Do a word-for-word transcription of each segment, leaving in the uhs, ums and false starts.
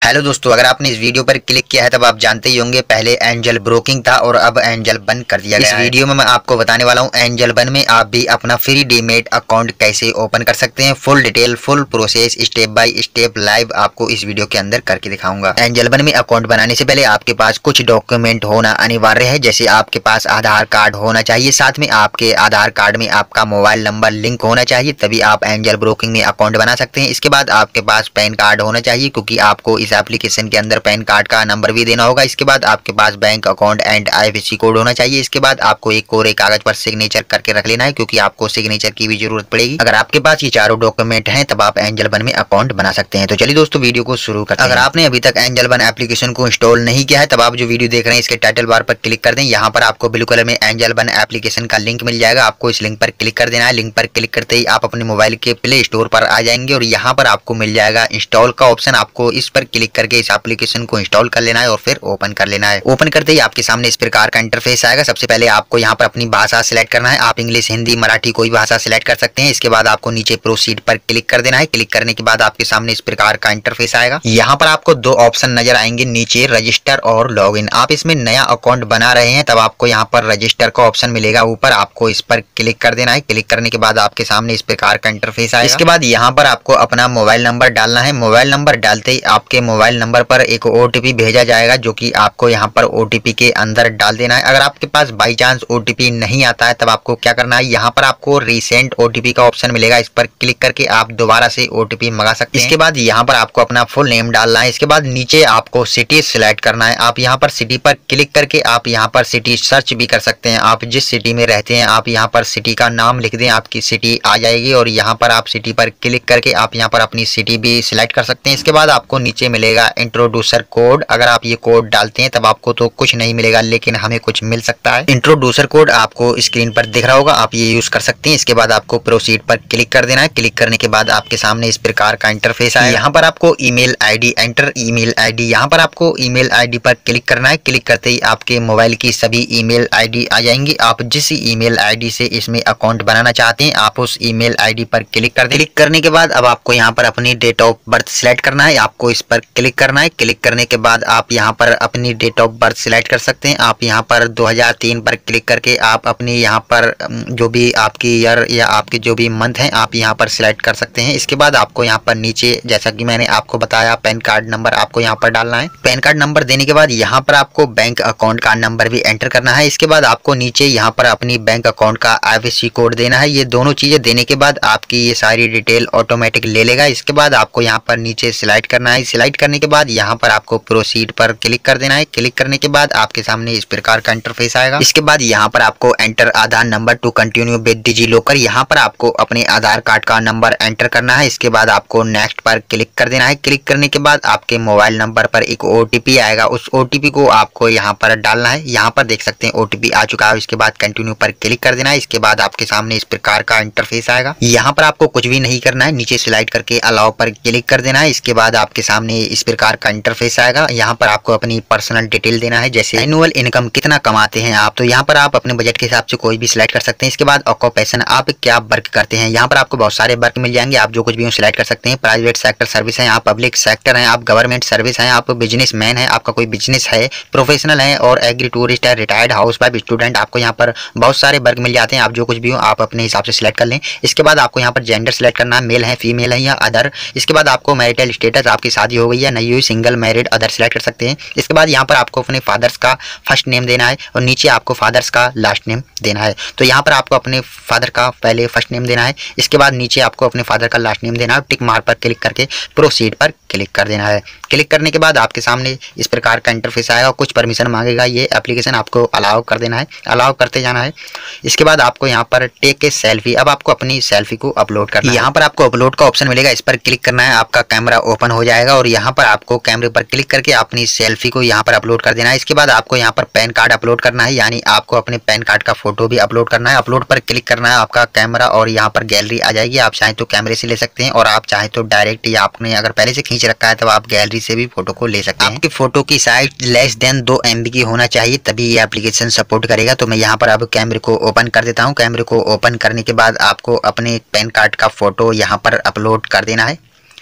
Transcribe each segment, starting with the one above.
Hello दोस्तों, अगर आपने इस वीडियो पर क्लिक किया है तब आप जानते ही होंगे पहले एंजल ब्रोकिंग था और अब एंजल वन कर दिया गया है। इस वीडियो में मैं आपको बताने वाला हूं एंजल वन में आप भी अपना फ्री डीमेट अकाउंट कैसे ओपन कर सकते हैं। Full detail, full process, step by step live आपको इस वीडियो के अंदर करके दिखाऊंगा। एंजल वन में अकाउंट बनाने से पहले आपके पास कुछ डॉक्यूमेंट होना अनिवार्य है, जैसे आपके पास आधार कार्ड होना चाहिए, साथ में आपके आधार कार्ड में आपका मोबाइल नंबर लिंक होना चाहिए, तभी आप एंजल ब्रोकिंग में अकाउंट बना सकते हैं। इसके बाद आपके पास पैन कार्ड होना चाहिए, क्योंकि आपको इस एप्लीकेशन के अंदर पैन कार्ड का नंबर भी देना होगा। इसके बाद आपके पास bank account and IFSC code होना चाहिए। इसके बाद आपको एक कोरे कागज पर सिग्नेचर करके रख लेना है, क्योंकि आपको सिग्नेचर की भी जरूरत पड़ेगी। अगर आपके पास ये चारों डॉक्यूमेंट हैं तब आप एंजल वन में अकाउंट बना सकते हैं। तो चलिए दोस्तों, वीडियो को शुरू करते हैं। अगर आपने अभी तक एंजल वन एप्लीकेशन को इंस्टॉल नहीं किया है तब आप जो वीडियो देख रहे हैं इसके टाइटल बार पर क्लिक कर दें। यहाँ पर आपको ब्लू कलर में एंजल वन एप्लीकेशन का लिंक मिल जाएगा, आपको इस लिंक पर क्लिक कर देना है। लिंक पर क्लिक करते ही आप अपने मोबाइल के प्ले स्टोर पर आ जाएंगे और यहाँ पर आपको मिल जाएगा इंस्टॉल का ऑप्शन। आपको इस पर क्लिक करके इस एप्लीकेशन को इंस्टॉल कर लेना है और फिर ओपन कर लेना है। ओपन करते ही आपके सामने इस प्रकार का इंटरफेस आएगा। सबसे पहले आपको यहाँ पर अपनी भाषा सिलेक्ट करना है। आप इंग्लिश, हिंदी, मराठी कोई भाषा सिलेक्ट कर सकते हैं। इसके बाद आपको नीचे प्रोसीड पर क्लिक कर देना है। क्लिक करने के बाद आपके सामने इस प्रकार का इंटरफेस आएगा। यहाँ पर आपको दो ऑप्शन नजर आएंगे, नीचे रजिस्टर और लॉग इन। आप इसमें नया अकाउंट बना रहे हैं तब आपको यहाँ पर रजिस्टर का ऑप्शन मिलेगा ऊपर, आपको इस पर क्लिक कर देना है। क्लिक करने के बाद आपके सामने इस प्रकार का इंटरफेस आएगा। इसके बाद यहाँ पर आपको अपना मोबाइल नंबर डालना है। मोबाइल नंबर डालते ही आपके मोबाइल नंबर पर एक ओटीपी भेजा जाएगा, जो कि आपको यहाँ पर ओटीपी के अंदर डाल देना है। अगर आपके पास बाई चांस ओटीपी नहीं आता है तब आपको क्या करना है, यहाँ पर आपको रिसेंट ओटीपी का ऑप्शन मिलेगा, इस पर क्लिक करके आप दोबारा से ओटीपी मंगा सकते हैं। इसके बाद यहाँ पर आपको अपना फुल नेम डालना है। इसके बाद नीचे आपको सिटी सिलेक्ट करना है। आप यहाँ पर सिटी पर क्लिक करके आप यहाँ पर सिटी सर्च भी कर सकते हैं। आप जिस सिटी में रहते हैं आप यहाँ पर सिटी का नाम लिख दें, आपकी सिटी आ जाएगी और यहाँ पर आप सिटी पर क्लिक करके आप यहाँ पर अपनी सिटी भी सिलेक्ट कर सकते हैं। इसके बाद आपको नीचे मिलेगा इंट्रोड्यूसर कोड। अगर आप ये कोड डालते हैं तब आपको तो कुछ नहीं मिलेगा, लेकिन हमें कुछ मिल सकता है। इंट्रोड्यूसर कोड आपको स्क्रीन पर दिख रहा होगा, आप ये यूज कर सकते हैं। इसके बाद आपको प्रोसीड पर क्लिक कर देना है। क्लिक करने के बाद आपके सामने इस प्रकार का इंटरफेस आएगा। यहाँ पर आपको email ID, enter email ID, यहाँ पर आपको ईमेल आईडी पर क्लिक करना है। क्लिक करते ही आपके मोबाइल की सभी ईमेल आईडी आ जाएंगी। आप जिस ईमेल आईडी से इसमें अकाउंट बनाना चाहते हैं आप उस ईमेल आईडी पर क्लिक कर दें। क्लिक करने के बाद अब आपको यहाँ पर अपनी डेट ऑफ बर्थ सिलेक्ट करना है, आपको इस पर क्लिक करना है। क्लिक करने के बाद आप यहाँ पर अपनी डेट ऑफ बर्थ सिलेक्ट कर सकते हैं। आप यहाँ पर दो हज़ार तीन पर क्लिक करके आप अपनी यहाँ पर जो भी आपकी ईयर या आपके जो भी मंथ हैं आप यहाँ पर सिलेक्ट कर सकते हैं। इसके बाद आपको यहाँ पर नीचे, जैसा कि मैंने आपको बताया, पैन कार्ड नंबर आपको यहाँ पर डालना है। पैन कार्ड नंबर देने के बाद यहाँ पर आपको बैंक अकाउंट का नंबर भी एंटर करना है। इसके बाद आपको नीचे यहाँ पर अपनी बैंक अकाउंट का आईएफएससी कोड देना है। ये दोनों चीजें देने के बाद आपकी ये सारी डिटेल ऑटोमेटिक ले लेगा। इसके बाद आपको यहाँ पर नीचे सिलेक्ट करना है। सिलेक्ट करने के बाद यहाँ पर आपको प्रोसीड पर क्लिक कर देना है। क्लिक करने के बाद आपके सामने इस प्रकार का इंटरफेस आएगा। इसके बाद यहाँ पर आपको enter Aadhaar number to continue with DigiLocker, यहाँ पर आपको अपने आधार कार्ड का नंबर एंटर करना है। इसके बाद आपको नेक्स्ट पर क्लिक कर देना है। क्लिक करने के बाद आपके मोबाइल नंबर पर एक ओटीपी आएगा, उस ओटीपी को आपको यहाँ पर डालना है। यहाँ पर देख सकते हैं ओटीपी आ चुका है। इसके बाद कंटिन्यू पर क्लिक कर देना है। इसके बाद आपके सामने इस प्रकार का इंटरफेस आएगा। यहाँ पर आपको कुछ भी नहीं करना है, नीचे स्लाइड करके अलाउ पर क्लिक कर देना है। इसके बाद आपके सामने इस प्रकार का इंटरफेस आएगा। यहाँ पर आपको अपनी पर्सनल डिटेल देना है, जैसे एनुअल इनकम कितना कमाते हैं आप, तो यहाँ पर आप अपने बजट के हिसाब से कोई भी सिलेक्ट कर सकते हैं। इसके बाद ऑक्यूपेशन, आप क्या वर्क करते हैं, यहाँ पर आपको बहुत सारे वर्क मिल जाएंगे, आप जो कुछ भी सिलेक्ट कर सकते हैं। प्राइवेट सेक्टर सर्विस है, आप पब्लिक सेक्टर हैं, आप गवर्नमेंट सर्विस हैं, आप बिजनेस मैन है, आपका कोई बिजनेस है, प्रोफेशनल है और एग्री टूरिस्ट है, रिटायर्ड हाउस वाइफ, स्टूडेंट। आपको यहाँ पर बहुत सारे वर्क मिल जाते हैं, आप जो कुछ भी हो आप अपने हिसाब से सिलेक्ट कर लें। इसके बाद आपको यहाँ पर जेंडर सिलेक्ट करना है, मेल है, फीमेल है या अदर। इसके बाद आपको मैरिटल स्टेटस, आपकी शादी हो गई या नहीं हुई, सिंगल, मैरिड, अदर सिलेक्ट कर सकते हैं। इसके बाद यहाँ पर आपको अपने फादर्स का फर्स्ट नेम देना है और नीचे आपको फादर्स का लास्ट नेम देना है। तो यहाँ पर आपको अपने फादर का पहले फर्स्ट नेम देना है, इसके बाद नीचे आपको अपने फादर का लास्ट नेम देना है। टिक मार्क पर क्लिक करके प्रोसीड पर क्लिक कर देना है। क्लिक करने के बाद आपके सामने इस प्रकार का इंटरफेस आएगा और कुछ परमिशन मांगेगा। ये एप्लीकेशन आपको अलाउ कर देना है, अलाउ करते जाना है। इसके बाद आपको यहाँ पर टेक ए सेल्फी, अब आपको अपनी सेल्फी को अपलोड करना है। यहाँ पर आपको अपलोड का ऑप्शन मिलेगा, इस पर क्लिक करना है, आपका कैमरा ओपन हो जाएगा और यहाँ पर आपको कैमरे पर क्लिक करके अपनी सेल्फी को यहाँ पर अपलोड कर देना है। इसके बाद आपको यहाँ पर पैन कार्ड अपलोड करना है, यानी आपको अपने पैन कार्ड का फोटो भी अपलोड करना है। अपलोड पर क्लिक करना है, आपका कैमरा और यहाँ पर गैलरी आ जाएगी। आप चाहें तो कैमरे से ले सकते हैं और आप चाहें तो डायरेक्ट, या आपने अगर पहले से खींच रखा है तो आप गैलरी से भी फोटो को ले सकते हैं। आपकी फोटो की साइज लेस देन दो एमबी की होना चाहिए, तभी ये एप्लीकेशन सपोर्ट करेगा। तो मैं यहाँ पर अब कैमरे को ओपन कर देता हूँ। कैमरे को ओपन करने के बाद आपको अपने पैन कार्ड का फोटो यहाँ पर अपलोड कर देना है।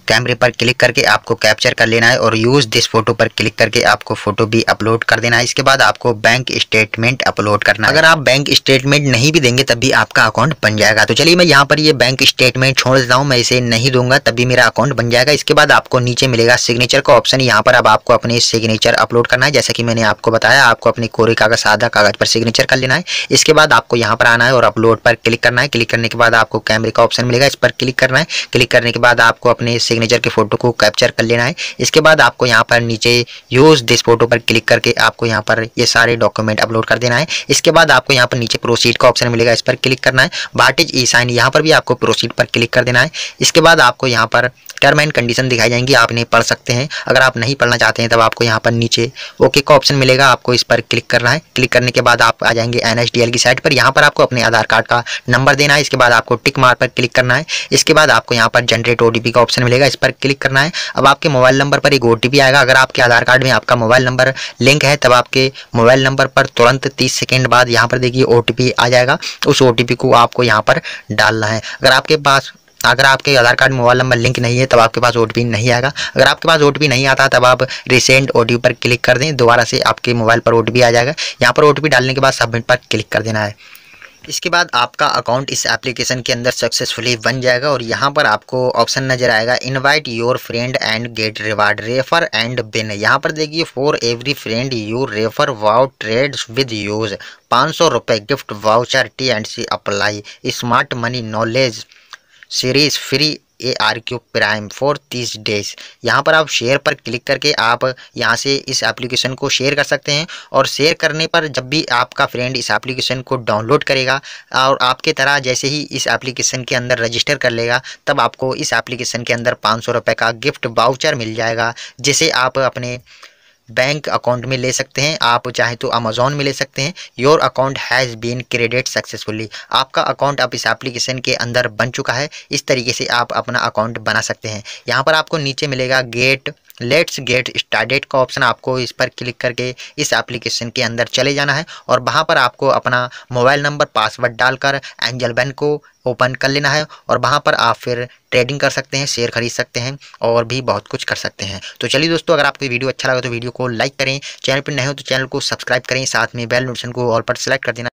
कैमरे पर क्लिक करके आपको कैप्चर कर लेना है और यूज दिस फोटो पर क्लिक करके आपको फोटो भी अपलोड कर देना है। इसके बाद आपको बैंक स्टेटमेंट अपलोड करना है। अगर आप बैंक स्टेटमेंट नहीं भी देंगे तब भी आपका अकाउंट बन जाएगा। तो चलिए मैं यहाँ पर ये बैंक स्टेटमेंट छोड़ देता हूँ, मैं इसे नहीं दूंगा तब भी मेरा अकाउंट बन जाएगा। इसके बाद आपको नीचे मिलेगा सिग्नेचर का ऑप्शन, यहाँ पर अब आपको अपने सिग्नेचर अपलोड करना है। जैसा कि मैंने आपको बताया, आपको अपने कोरे कागज सादा कागज पर सिग्नेचर कर लेना है। इसके बाद आपको यहाँ पर आना है और अपलोड पर क्लिक करना है। क्लिक करने के बाद आपको कैमरे का ऑप्शन मिलेगा, इस पर क्लिक करना है। क्लिक करने के बाद आपको अपने सिग्नेचर के फोटो को कैप्चर कर लेना है। इसके बाद आपको यहाँ पर नीचे यूज दिस फोटो पर क्लिक करके आपको यहाँ पर ये सारे डॉक्यूमेंट अपलोड कर देना है। इसके बाद आपको यहाँ पर नीचे प्रोसीड का ऑप्शन मिलेगा, इस पर क्लिक करना है। वाट ई साइन, यहाँ पर भी आपको प्रोसीड पर क्लिक कर देना है। इसके बाद आपको यहाँ पर टर्म एंड कंडीशन दिखाई जाएंगी, आप इन्हें पढ़ सकते हैं। अगर आप नहीं पढ़ना चाहते हैं तब आपको यहाँ पर नीचे ओके का ऑप्शन मिलेगा, आपको इस पर क्लिक करना है। क्लिक करने के बाद आप आ जाएंगे एन एस डी एल की साइट पर। यहाँ पर आपको अपने आधार कार्ड का नंबर देना है। इसके बाद आपको टिक मार्क पर क्लिक करना है। इसके बाद आपको यहाँ पर जनरेट ओटीपी का ऑप्शन मिलेगा, इस पर क्लिक करना है। अब आपके मोबाइल नंबर पर एक ओटीपी आएगा। अगर आपके आधार कार्ड में आपका मोबाइल नंबर लिंक है तब आपके मोबाइल नंबर पर तुरंत तीस सेकेंड बाद यहाँ पर देखिए ओटीपी आ जाएगा। उस ओटीपी को आपको यहाँ पर डालना है। अगर आपके पास अगर आपके आधार कार्ड में मोबाइल नंबर लिंक नहीं है तब आपके पास ओटीपी नहीं आएगा। अगर आपके पास ओटीपी नहीं आता तब आप रिसेंट ओटीपी पर क्लिक कर दें, दोबारा से आपके मोबाइल पर ओटीपी आ जाएगा। यहाँ पर ओटीपी डालने के बाद सबमिट पर क्लिक कर देना है। इसके बाद आपका अकाउंट इस एप्लीकेशन के अंदर सक्सेसफुली बन जाएगा और यहाँ पर आपको ऑप्शन नजर आएगा invite your friend and get reward, refer and win. यहाँ पर देखिए for every friend you refer who trade with us, पाँच सौ रुपये gift voucher, T and C apply, smart money knowledge series free A R Q Prime for तीस days. यहाँ पर आप शेयर पर क्लिक करके आप यहाँ से इस एप्लीकेशन को शेयर कर सकते हैं और शेयर करने पर जब भी आपका फ्रेंड इस एप्लीकेशन को डाउनलोड करेगा और आपके तरह जैसे ही इस एप्लीकेशन के अंदर रजिस्टर कर लेगा तब आपको इस एप्लीकेशन के अंदर पाँच सौ रुपये का गिफ्ट वाउचर मिल जाएगा, जिसे आप अपने बैंक अकाउंट में ले सकते हैं। आप चाहे तो अमेजोन में ले सकते हैं। Your account has been credit successfully, आपका अकाउंट अब इस एप्लीकेशन के अंदर बन चुका है। इस तरीके से आप अपना अकाउंट बना सकते हैं। यहाँ पर आपको नीचे मिलेगा गेट लेट्स गेट स्टार्टेड का ऑप्शन, आपको इस पर क्लिक करके इस एप्लीकेशन के अंदर चले जाना है और वहाँ पर आपको अपना मोबाइल नंबर पासवर्ड डालकर एंजल बन को ओपन कर लेना है और वहाँ पर आप फिर ट्रेडिंग कर सकते हैं, शेयर खरीद सकते हैं और भी बहुत कुछ कर सकते हैं। तो चलिए दोस्तों, अगर आपको वीडियो अच्छा लगा तो वीडियो को लाइक करें, चैनल पर नए हो तो चैनल को सब्सक्राइब करें, साथ में बेल नोटिफिकेशन को ऑल पर सेलेक्ट कर देना